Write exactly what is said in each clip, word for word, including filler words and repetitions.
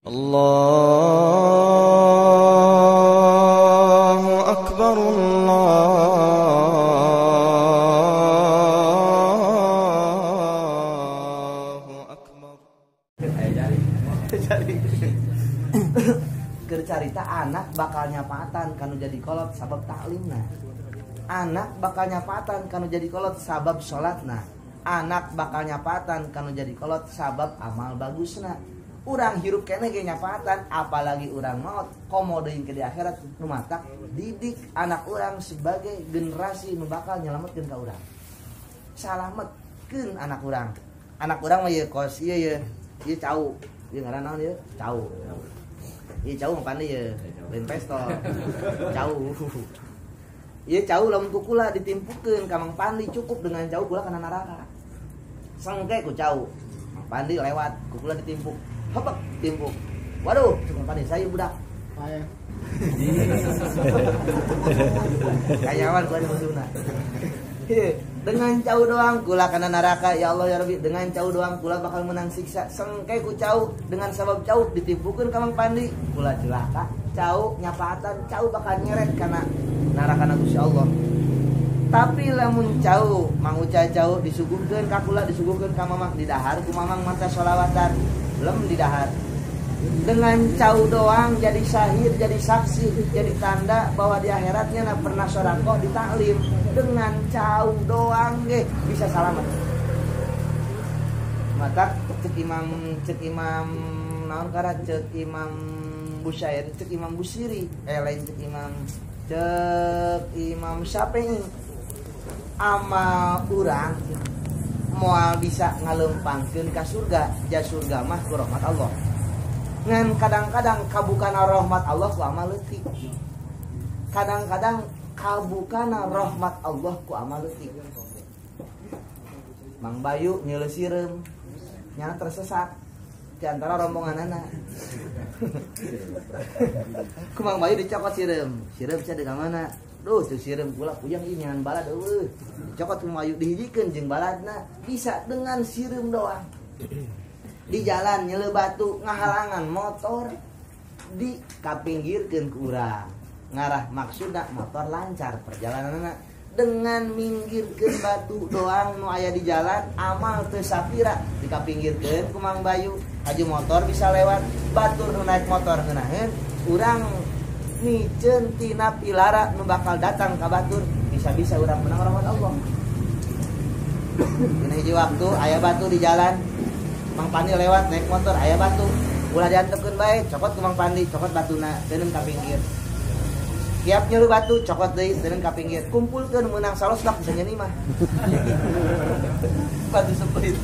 Allahu Akbar, Allahu Akbar. Gercarita anak bakal nyapatan kanu jadi kolot sabab taklimna. Anak bakal nyapatan kanu jadi kolot sabab sholatna. Anak bakal nyapatan kanu jadi kolot sabab amal bagusna. Urang hirup kene ge nyapatan, apalagi urang maut komo deui ke di akhirat nu matak didik anak urang sebagai generasi nu bakal nyelametkeun ka urang. Salametkeun anak urang. Anak urang mah ieu kos ieu ieu ieu cau. Ieu ngaran naon ieu? Cau. Ieu cau mah pandai ieu, lain pestol. Cau. Ieu cau lamun ku kula ditimpukeun ka Mang Pandi cukup dengan cau kula kana neraka. Sengke ku cau. Mang Pandi lewat, ku kula ditimpuk. Hopek timpuk. Waduh, Mang Pandi saya budak. Aya. Kayawan gua di musuhna. Dengan cau doang kula kana neraka, ya Allah ya Rabbi, dengan cau doang kula bakal menang siksa. Sengke ku cau dengan sabab cau ditimpukeun ka Mang Pandi, kula celaka. Cau nyapatan, cau bakal nyeret kana neraka na Gusti Allah. Tapi lamun cau, Mang Uca cau disuguhkeun ka kula, disuguhkeun ka mamang di dahar ku mamang manta sholawatan, lem di dahar. Dengan cau doang jadi syahid, jadi saksi, jadi tanda bahwa di akhiratnya na pernah sodaqoh di taklim. Dengan cau doang ge bisa selamat. Mata cek imam cek imam naon kara cek imam Busyair, cek imam Busiri, eh lain cek imam cek imam Syafi'i. Amal urang moal bisa ngalempangkeun ka surga, ja surga mah ku rahmat Allah. Ngan kadang-kadang kabukana rahmat Allah ku amal leutik. Kadang-kadang kabukana rahmat Allah ku amal leutik. Mang Bayu nyeuleuh sireum nya tersesat di antara rombonganana. Ku Mang Bayu dicokot sireum, sireum cenah di mana? Duh, tuh sireum kula puyang ieu nyahan balad eueuh. Dicokot ku Mang Bayu dihijikeun jeung baladna bisa dengan sireum doang. Di jalan nyeleu batu ngahalangan motor di kapinggirkeun ku urang. Ngarah maksudna motor lancar perjalananna. Dengan minggirkeun batu doang nu aya di jalan amal teu sapira dikapinggirkeun ku Mang Bayu. Aju motor bisa lewat, batur nu naik motor ngeunaheun, urang miceun tina pilara nu bakal datang ka batur, bisa-bisa urang menang rahmat Allah. Dina hiji waktu aya batu di jalan, Mang Pandi lewat naik motor aya batu, ulah diantepkeun bae, cokot ku Mang Pandi, cokot batuna teuneun ka pinggir. Tiap nyeureun batu, cokot deui teuneun ka pinggir. Kumpulkeun meunang salosdak bisa nyeuni mah. Batu sepeuit.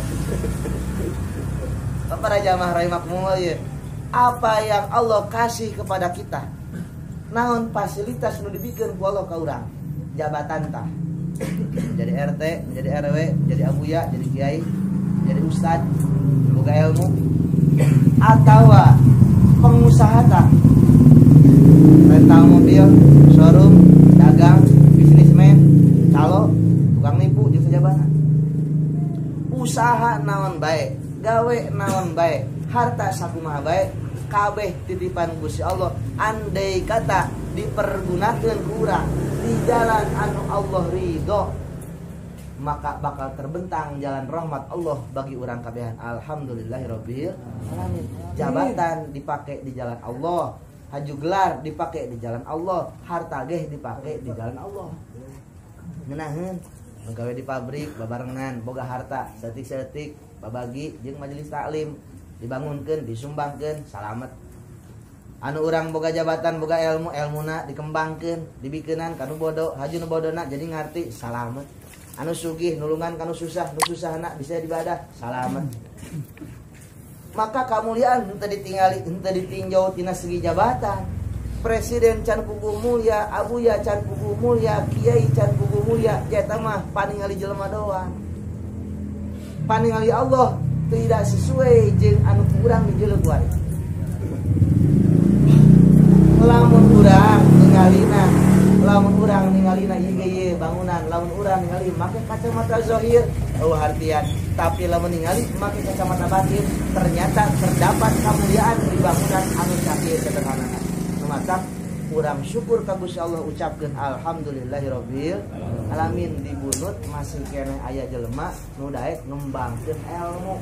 Para jamaah rahimakumullah ya. Apa yang Allah kasih kepada kita? Naon fasilitas nu dibikeun ku Allah ka urang? Jabatan tah. Jadi R T, jadi R W, jadi abuya, jadi kiai, jadi ustad, boga ilmu, atawa pengusaha tah, rental mobil, showroom, dagang, bisnismen, calo, tukang nipu, jeung sajabana. Usaha naon bae, gawe naon bae, harta sakumaha bae, kabeh titipan Gusti Allah. Andai kata dipergunakeun ku urang di jalan anu Allah ridho, maka bakal terbentang jalan rahmat Allah bagi urang kabehan. Alhamdulillahirabbil alamin. Jabatan dipake di jalan Allah, haju gelar dipake di jalan Allah, harta geh dipake di jalan Allah. Ngeunaheun gawe di pabrik babarengan boga harta setik-setik babagi jeung majelis taklim dibangunkeun, disumbangkeun, salamet. Anu urang boga jabatan, boga ilmu, ilmuna dikembangkeun, dibikeunan kanu bodoh, haju nu bodona jadi ngarti, salamet. Anu sugih nulungan kanu susah, nu susahna bisa dibadah, salamet. Maka kamuliaan henteu ditingali, henteu ditinjau tina segi jabatan. Presiden can puguh mulia, abuya can puguh mulia, kiai can puguh mulia, eta mah paningali jelema doang. Paningali Allah tidak sesuai jeung anu kurang dijeuleuh wae. Lamun urang ningalina, lamun urang ningalina ieu ge bangunan, lamun urang ningali make kacamata zahir, eueuh hartian, tapi lamun ningali make kacamata batin ternyata terdapat kemuliaan di bangunan anu sakieu sederhana. Nu matak urang syukur ka Gusti Allah ucapkeun alhamdulillahirabbil alamin di bunut masih keneh aya jelema nu daek ngembangkeun ilmu.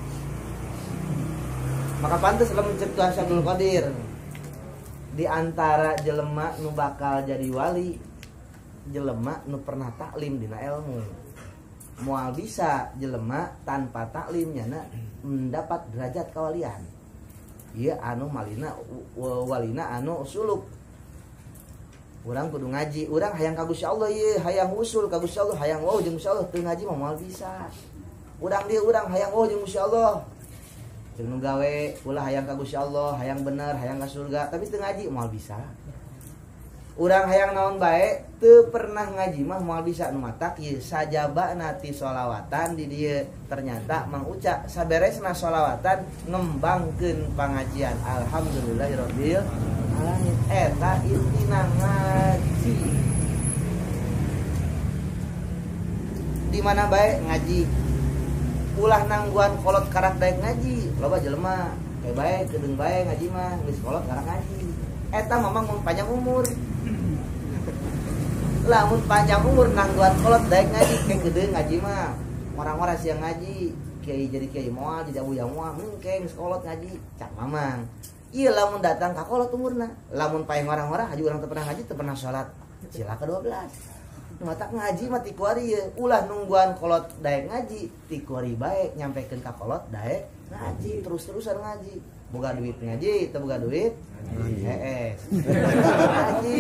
Maka pantas lamun cek Tuhan Abdul Qadir di antara jelema nu bakal jadi wali jelema nu pernah taklim dina ilmu. Moal bisa jelema tanpa taklimnya na mendapat derajat kawalian. Ieu anu malina walina anu suluk. Urang kudu ngaji, urang hayang ka Gusti Allah ieu, hayang usul ka Gusti Allah, hayang wau jeung Gusti Allah teu ngaji mah moal bisa. Urang dieu urang hayang wau jeung Gusti Allah. Jeung nu gawe ulah hayang ka Gusti Allah, hayang bener, hayang ka surga, tapi teu ngaji moal bisa. Urang hayang naon bae teu pernah ngaji mah moal bisa nu matak ieu sajabana ti sholawatan di dieu ternyata Mang Uca saberesna sholawatan ngembangkeun pangajian alhamdulillahirabbil alamin eta intina ngaji. Di mana bae ngaji. Ulah nangguan kolot karak daek ngaji. Loba jelema kayak bae kedeung bae ngaji mah geus kolot karak ngaji. Eta mamang mun panjang umur. Lamun panjang umur nangguan kolot daek ngaji kayak gedeung ngaji mah. Orang-orang siang ngaji, kiai jadi kiai moal di jabu yang moal mungkin kolot ngaji cak mamang. Iya lamun datang ka kolot umurna. Lamun paeng orang-orang haji urang teu pernah ngaji teu pernah salat. Sila ke dua belas. Matak ngaji mah ti kuari ye. Ulah nungguan kolot daek ngaji, ti kuari bae nyampekeun ka kolot daek ngaji, terus-terusan ngaji. Boga duit ngaji, teu boga duit heeh. Ngaji.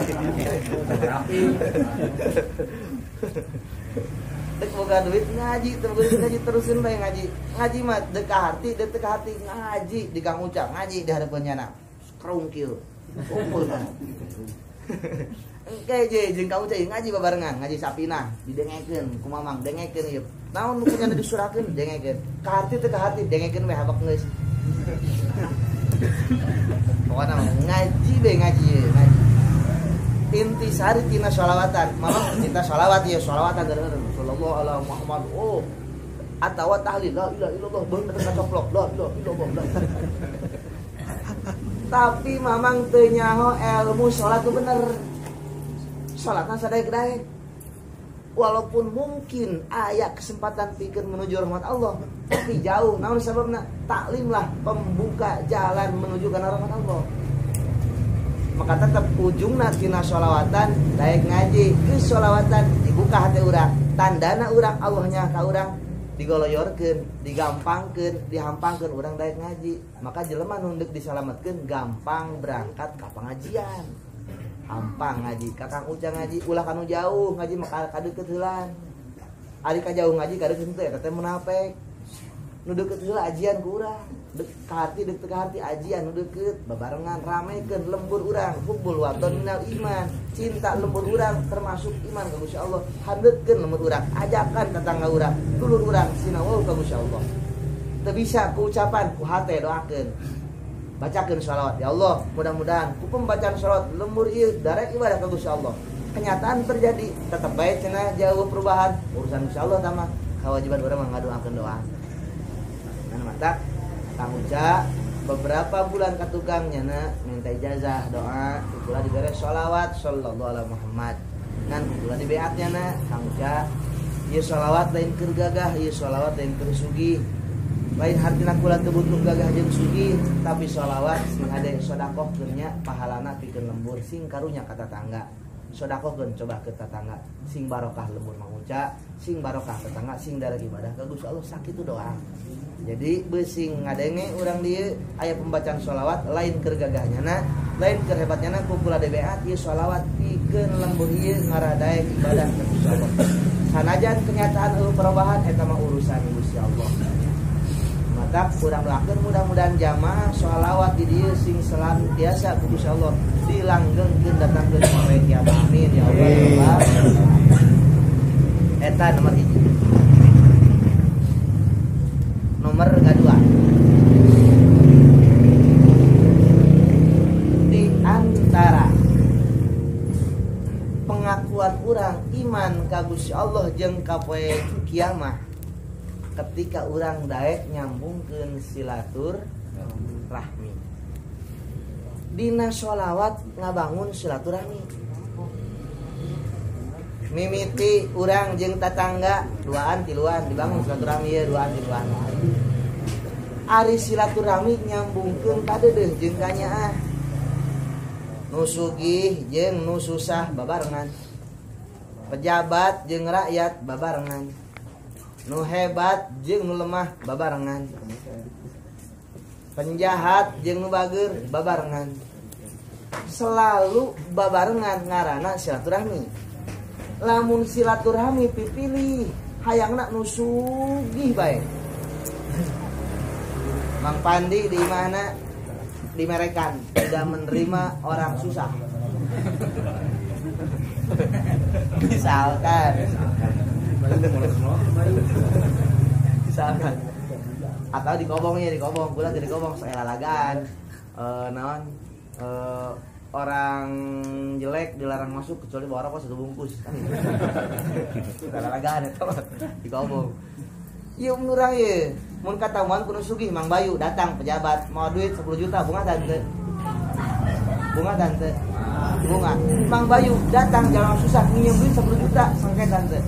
Dek boga duit ngaji, teu boga duit ngaji terusin bae ngaji. Ngaji mah dek ka harti, dek teu ka harti ngaji di Kang Uca, ngaji di harapeunnyana. Krungkil. Kumpulna. Engke je jeung Kang Uca ngaji babarengan, ngaji sapinah, didengekeun ku Mamang, dengekeun ieu. Naon nu punya disurakeun, dengekeun. Ka harti teu ka harti, dengekeun we habak geus. Pokona ngaji be ngaji ye, ngaji. Inti sari tina sholawatan, Mamang cinta sholawat ieu, sholawatan gara-gara sallallahu alaihi Muhammad. Oh. Atawa tahlil la ilaha illallah beun ka coplok, la ilaha illallah. Tapi Mamang teu nyaho ilmu salat tu bener. Salatna sadaek-daek. Walaupun mungkin aya kesempatan pikeun menuju rahmat Allah, tapi jauh. Namun sababna taklimlah pembuka jalan menuju kana rahmat Allah. Maka tetap ujungna tina sholawatan daek ngaji, geus sholawatan dibuka hati urang. Tandana urang Allahnya ka urang digoloyorkeun, digampangkeun, dihampangkeun urang daek ngaji. Maka jelema nu deuk disalametkeun gampang berangkat ka pengajian. Hampang ngaji, Kakang Uca ngaji, ulah kanu jauh ngaji maka kadeukeut heulan. Ari ka jauh ngaji kadeukeut teh eta teh munafik. Nu deukeut heula ajian ku urang. Deuk ka harti deuk teu ka harti ajian nu deukeut babarengan ramekeun lembur urang, hubbul waton minal iman. Cinta lembur urang termasuk iman ka Gusti Allah. Handeukeun lembur urang, ajakan tetangga urang, dulur urang sinawau ka Gusti Allah. Teu bisa ku ucapan, ku hate doakeun. Bacakeun sholawat ya Allah, mudah-mudahan ku pembacaan sholawat lembur ieu darek ibadah ka Gusti Allah. Kenyataan terjadi, tetep bae cenah jauh perubahan, urusan Gusti Allah tah mah kewajiban urang mah ngadoakeun doa. Nah mata Kang Uca beberapa bulan ka tukang nyana minta ijazah doa, kula diberes sholawat sallallahu alaihi Muhammad. Ngan kula dibeat nyana Kang Uca, ieu sholawat lain keur gagah, ieu sholawat lain keur sugih. Lain hartina kula teu butuh gagah jeung sugih, tapi sholawat sing hade sedekahkeun nya pahalana pikeun lembur sing karunya ka tetangga. Sedekahkeun coba ke tetangga, sing barokah lembur Mang Uca, sing barokah tetangga, sing darek ibadah ka Gusti Allah sakitu doa. Jadi beusing ngadenge urang dieu aya pembacaan sholawat lain keur gagahnyana, lain keur hebatnyana ku kula debeat ieu sholawat pikeun lembur ieu ngaradaek ibadah ka Gusti Allah. Sanajan kenyataan eueuh perubahan eta mah urusan Gusti Allah. Maka kurang doakeun mudah-mudahan jamaah sholawat di dieu sing senantiasa ku Gusti Allah dilanggengkeun datangkeun sampai kiamat. Amin ya Allah. Eta nomor hiji. Nomor kedua. Di antara pengakuan urang iman ka Gusti Allah jeung ka poe kiamat ketika orang daek nyambungkeun silatur rahmi. Dina sholawat ngabangun silaturahmi. Mimiti urang jeung tatangga duaan tiluan dibangun silaturahmi ya duaan tiluan. Ari silaturahmi nyambungkeun kadeudeuh jeung kanyaah. Nu sugih jeung nu susah babarengan. Pejabat jeung rakyat babarengan. Nu hebat jeung nu lemah babarengan. Penjahat jeung nu bageur babarengan. Selalu babarengan ngaranna silaturahmi. Lamun silaturahmi pipilih hayangna nu sugih bae. Mang Pandi di mana? Di Merekan tidak menerima orang susah. Misalkan Misalkan atau di kobongnya di kobong pula di kobong saya lalagan e, naon e, orang jelek dilarang masuk kecuali bawa rokok satu bungkus kan lalagan itu di kobong. Iya menurang ya mun katamuan kuno sugih Mang Bayu datang pejabat mau duit sepuluh juta bunga tante bunga tante bunga Mang Bayu datang jalan susah minjem duit sepuluh juta sangkai tante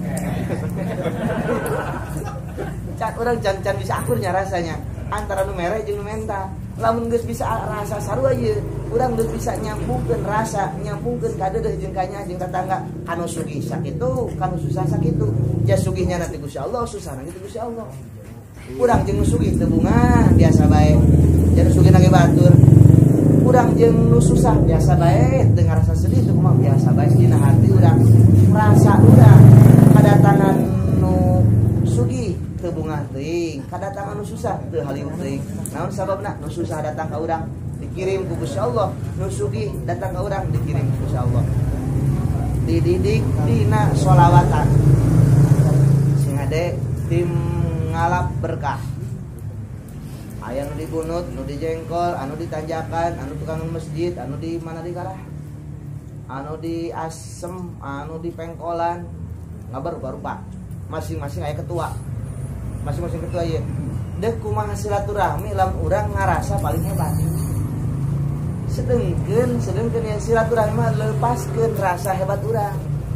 can orang can-can bisa akurnya rasanya antara nu mere jeung nu menta lamun geus bisa rasa sarua ieu urang geus bisa nyambungkeun rasa nyambungkeun kadeudeuh jeung kanya jeung tetangga kanu sugih sakitu kanu susah sakitu ja sugihnya nanti Gusti Allah susah nanti Gusti Allah urang jeung nu sugih teu bunga biasa bae jeung nu sugih nage batur urang jeung nu susah biasa bae teu ngarasa sedih teu kumaha biasa bae dina hati urang rasa urang kadatangan nu sugih teu bunga teuing kadatangan nu susah teu haliwung teuing naon sababna nu susah datang ka urang dikirim ku Gusti Allah nu sugih datang ka urang dikirim ku Gusti Allah dididik dina sholawatan sing ade tim ngalap berkah aya nu dibunut nu dijengkol anu ditanjakan anu tukang masjid anu di mana di karah anu di asem anu di pengkolan ngabar rupa-rupa masing-masing aya ketua masing-masing ketua ieu deh kumaha silaturahmi lam urang ngarasa paling hebat sedengkeun sedengkeun ya silaturahmi mah lepaskeun rasa hebat urang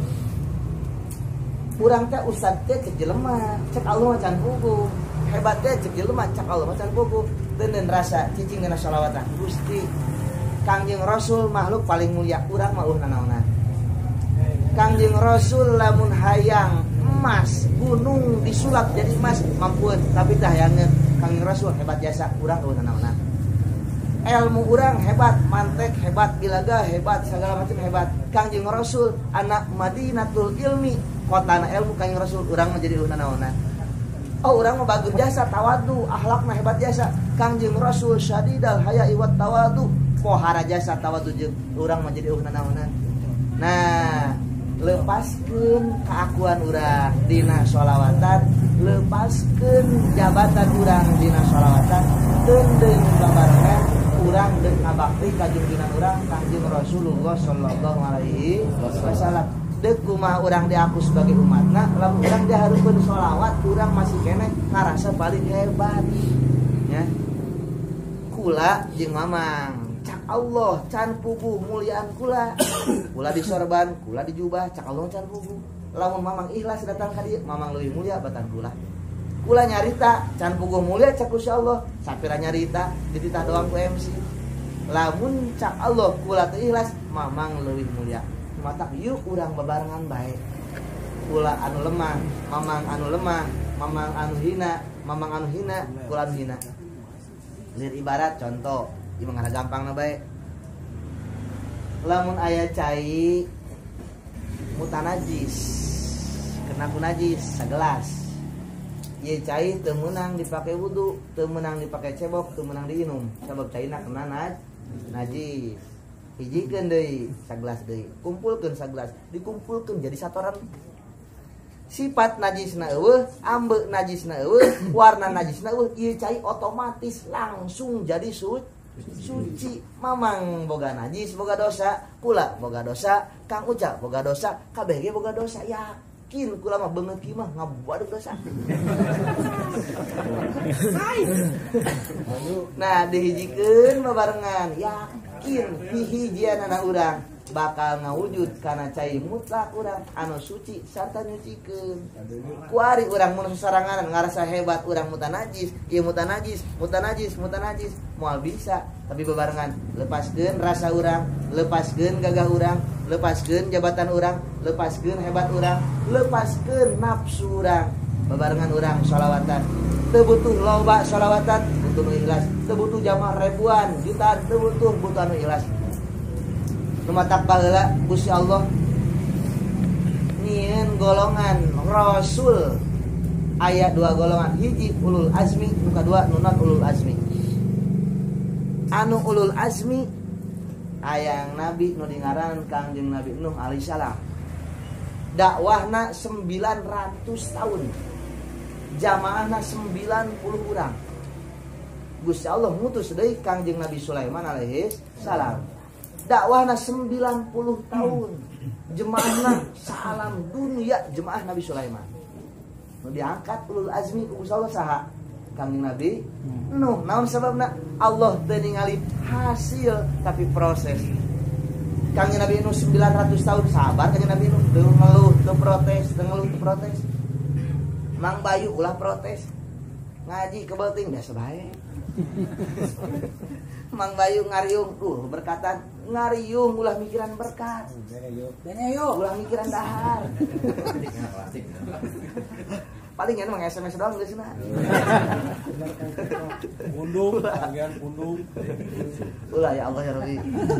urang teh ustad teh cek jelema cek Allah macan pugu hebat teh cek jelema cek Allah macan pugu teuneun rasa cicing dina sholawatan Gusti Kangjeng Rasul makhluk paling mulia urang mah uh nanaonan Kangjeng Rasul lamun hayang emas gunung disulap jadi emas mampuan tapi tah hayangna Kangjeng Rasul hebat jasa urang eueuh nanaonan ilmu urang hebat mantek hebat bilaga hebat segala macam hebat Kangjeng Rasul anak Madinatul Ilmi kotana ilmu Kangjeng Rasul urang mah jadi eueuh nanaonan oh urang mah bagus jasa tawadu akhlakna hebat jasa Kangjeng Rasul syadidal haya'i wat tawadu pohara jasa tawadu jeung urang mah jadi eueuh nanaonan nah lepaskeun keakuan urang dina sholawatan lepaskeun jabatan urang dina sholawatan deung babarengan urang deung ngabakti ka junjungan urang Kangjeng Rasulullah sallallahu alaihi wasallam deuk kumaha urang diaku sebagai umatna lamun urang dihareupeun sholawat urang masih keneh ngarasa paling hebat nya kula jeung mamang cak Allah can puguh muliaan kula kula di sorban kula di jubah cak Allah can puguh lamun mamang ikhlas datang ka dieu mamang leuwih mulia batan kula kula nyarita can puguh mulia cak Gusti Allah sapira nyarita dititah doang ku M C lamun cak Allah kula teu ikhlas mamang leuwih mulia matak yuk urang babarengan bae kula anu lemah mamang anu lemah mamang anu hina mamang anu hina kula anu hina lir ibarat contoh ieu mah gampang na bae lamun aya cai mutanajis kena ku najis sagelas ieu cai teu meunang dipake wudu teu meunang dipake cebok teu meunang diinum sabab caina kena naj najis hijikeun deui sagelas deui kumpulkeun sagelas dikumpulkeun jadi satoran sifat najisna eueuh ambe najisna eueuh warna najisna eueuh ieu cai otomatis langsung jadi suci suci mamang boga najis boga dosa kula boga dosa Kang Uca boga dosa kabeh ge boga dosa yakin yakin kula mah beungeut kieu mah ngabuadeg dosa. Nah dihijikeun babarengan yakin hihijianana urang bakal ngawujud kana cai mutlak urang anu suci sarta nyucikeun. Kuari urang mun sasaranganan ngarasa hebat urang mutanajis, ieu mutanajis, mutanajis, mutanajis moal bisa, tapi bebarengan lepaskeun rasa urang, lepaskeun gagah urang, lepaskeun jabatan urang, lepaskeun hebat urang, lepaskeun nafsu urang. Bebarengan urang sholawatan. Teu butuh loba sholawatan, butuh nu ikhlas. Teu butuh jamaah ribuan, jutaan, teu butuh butuh anu ikhlas. Numatak baheula Gusti Allah nyieun golongan rasul aya dua golongan, hiji ulul azmi, nu kadua nu non ulul azmi. Anu ulul azmi hayang nabi nu dingaran Kangjeng Nabi Nuh alaihi salam. Dakwahna sembilan ratus tahun. Jamaahna sembilan puluh urang. Gusti Allah ngutus deui Kangjeng Nabi Sulaiman alaihi salam. Dakwahna sembilan puluh tahun. Jemaahna salam dunia jemaah Nabi Sulaiman. Nu diangkat ulul azmi ku Gusti Allah saha? Kangjeng Nabi Nuh. Naon sababna? Allah teu ningali hasil tapi proses. Kangjeng Nabi Nuh sembilan ratus tahun sabar Kangjeng Nabi Nuh teu ngeluh, teu protes, teu ngeluh, teu protes. Mang Bayu ulah protes. Ngaji ke beuting biasa bae. Mang Bayu ngariung tuh berkatan ngariung ulah mikiran berkat. Ulah mikiran dahar. Paling kan mang S M S doang geus cenah. Pundung, bagian pundung. Ulah ya Allah ya Rabbi.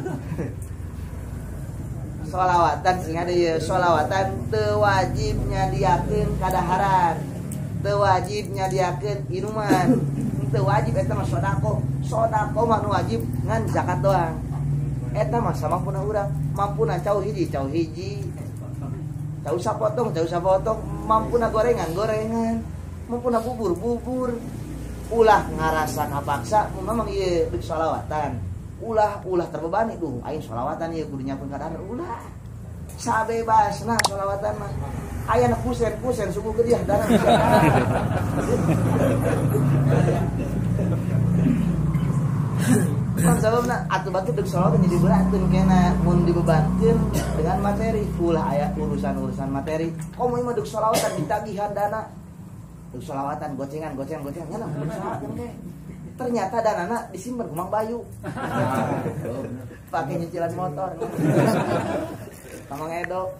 Sholawatan sing ada ya sholawatan teu wajib nyadiakeun kadaharan, teu wajib nyadiakeun inuman, teu wajib eta mah sodako. Sodako mah nu wajib ngan zakat doang. Eta mah samampuna urang, mampuna cau hiji, cau hiji. Cau sapotong, cau sapotong, mampuna gorengan, gorengan. Mampuna bubur, bubur. Ulah ngarasa kapaksa, memang ieu deuk sholawatan. Ulah ulah terbebani tuh aing sholawatan ieu kudu nyakeun kadar ulah sabebasna sholawatan mah aya na kusen-kusen suku geudiah dana kan sababna atuh batu deuk sholawatan jadi beratkeun kena mun dibebankeun dengan materi ulah aya urusan-urusan materi komo mah deuk sholawatan ditagihan dana deuk sholawatan gocengan gocengan gocengan nya deuk sholawatan teh ternyata danana disimpen ke Mang Bayu. Pakai nyicilan motor. Sama Edo.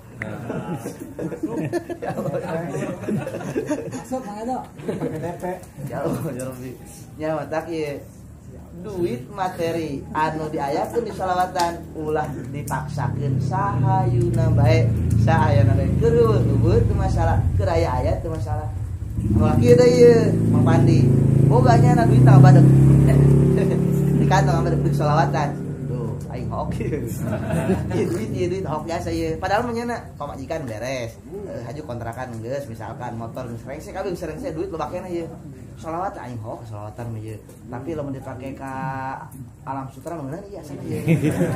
Masuk Mang Edo. Pakai D P. Ya Allah, ya Rabbi. Nya matak ieu duit materi anu diayakeun di sholawatan ulah dipaksakeun sahayuna bae, sahayana bae. Keur eueuh teu masalah, keur aya ayat teu masalah. Wah kieu deui ieu Mang Pandi. Boganya na duit tah badeg. Di kantong ambil duit sholawatan. Tuh, aing hok. Ieu duit ieu duit hok biasa ieu. Padahal mah nya pamajikan beres. Uh, haju kontrakan geus misalkan motor geus rengsek abi rengsek duit lobakena ieu. Sholawat aing hok sholawatan mah ieu. Tapi lamun dipake ka alam sutra mah ieu asana ieu.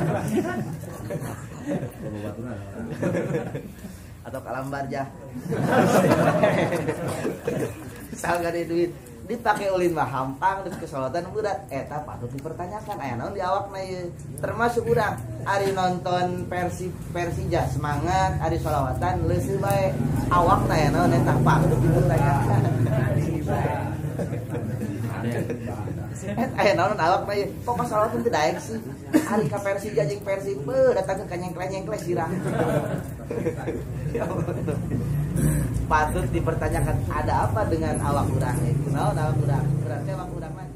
Atau ka alam barjah. Sal gade duit dipakai ulin mah hampang di kesolatan berat eta patut dipertanyakan aya naon di awakna ieu termasuk urang ari nonton versi Persija semangat ari sholawatan leuseuh bae awakna aya naon eta patut dipertanyakan aya naon awakna ieu kok sholawatan teu daek sih ari ka Persija jeung Persib beuh datang ke nyengkleng-nyengkleng sirah patut dipertanyakan ada apa dengan awak urang itu naon awak urang berarti awak urang